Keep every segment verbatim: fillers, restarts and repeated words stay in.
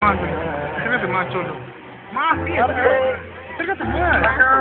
Más, acércate más, cholo. Más, sí, acércate más.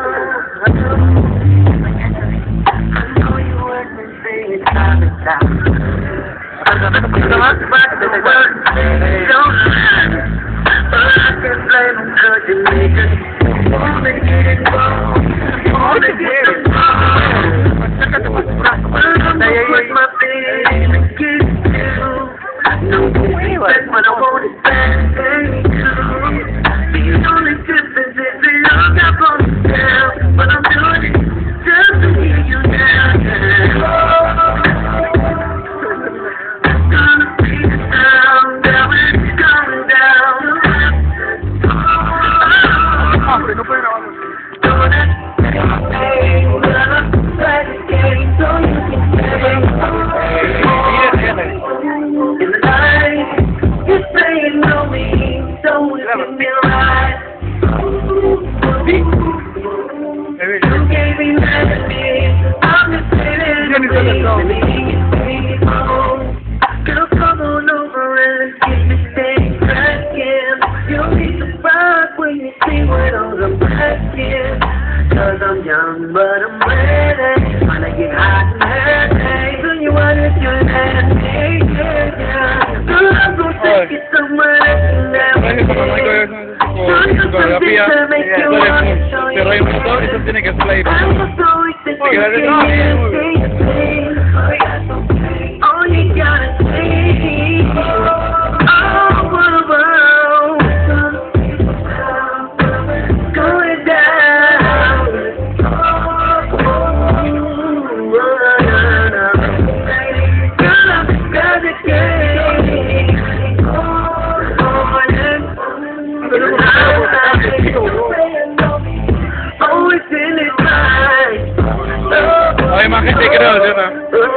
Cause I'm young, but I'm ready. Wanna get hot and heavy. Do you wanna do that? Yeah, yeah. Girl, I'm gonna take you somewhere that you never been. Fotografía, cerré el motor y eso tiene que ser la all you gotta say, oh, world, world, going down. Girl, I'm gonna get always in it right. Hay más gente que no, ¿no?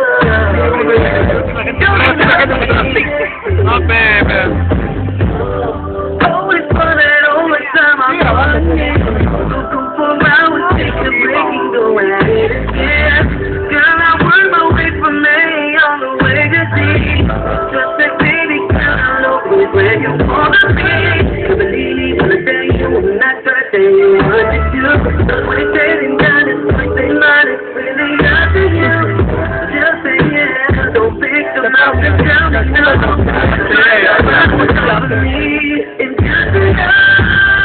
No, bebe. Always fun and always time I'm running. Looking for hours, take a break and go at it again. Girl, I work my way from me on the way to see. Just that baby, girl, I know where you wanna be. To believe when I tell you, I'm not gonna tell you what to do. When it's said and done, it's like they might, it's really up to you. Just say yeah, don't think about the down and down. What's up to me? It's just enough.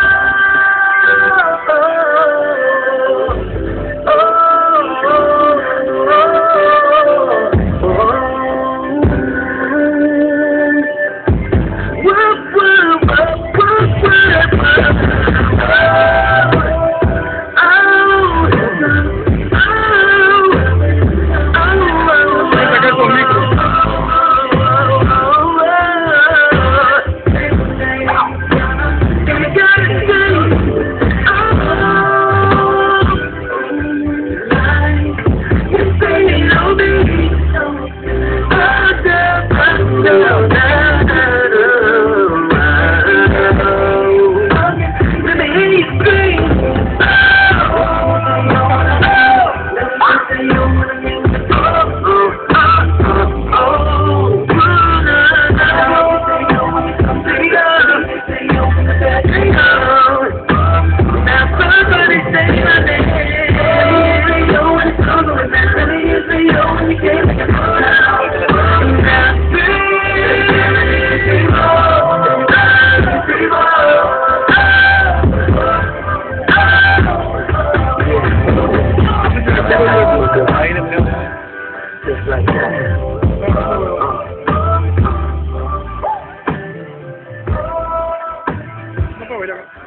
Just like that. No puedo ver acá.